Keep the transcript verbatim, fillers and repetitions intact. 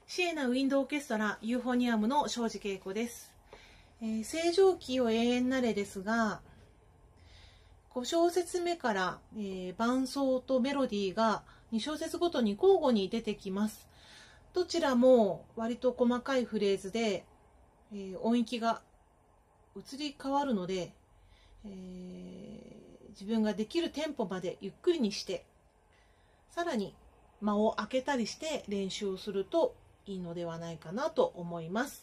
シエナウィンドオーケストラユーフォニアムの庄司恵子です。えー、正常期を永遠なれですが、ご小節目から、えー、伴奏とメロディーがに小節ごとに交互に出てきます。どちらも割と細かいフレーズで、えー、音域が移り変わるので、えー、自分ができるテンポまでゆっくりにして、さらに間を空けたりして練習をするといいのではないかなと思います。